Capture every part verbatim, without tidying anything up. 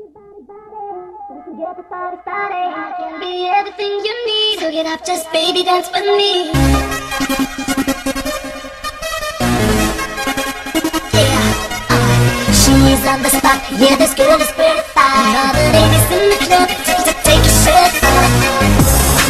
Get the party started. I can be everything you need. So get up, just baby dance with me. Yeah, uh, she's on the spot. Yeah, this girl is pretty fine. All the ladies in the club, to take your shirt off.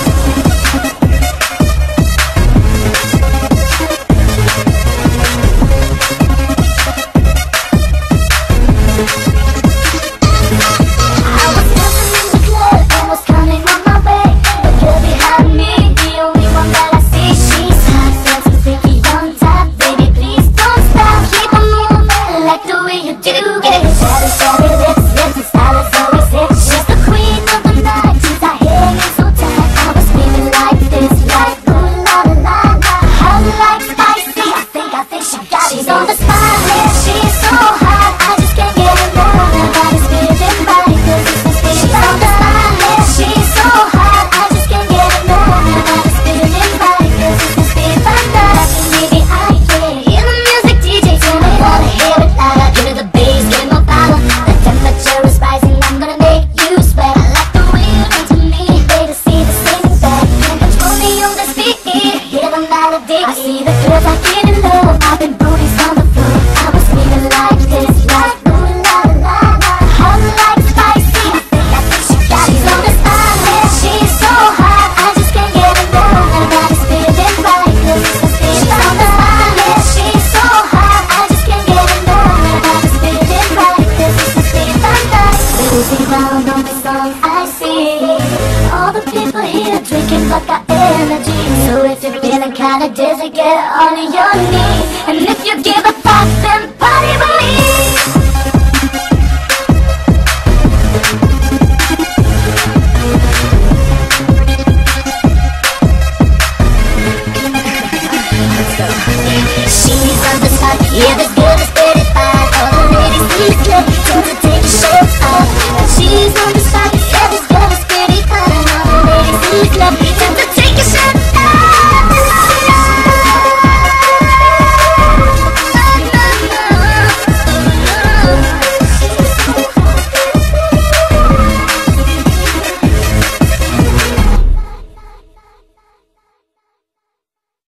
I see the girls I get in love, popping booties on the floor. I was feeling like this, like ooh la la la. Hot like spicy, I think I think she got it. She's on the spot, yeah, she's so hot, I just can't get enough. Everybody's feeling right, cause it's the thing. She's on the spot, yeah, she's so hot, I just can't get enough. Everybody's feeling right, cause it's the thing. Losing ground on the songs I see. All the people here drinking vodka energy. So if you're feeling kinda dizzy, get on your knees. And if you give a fuck, then party with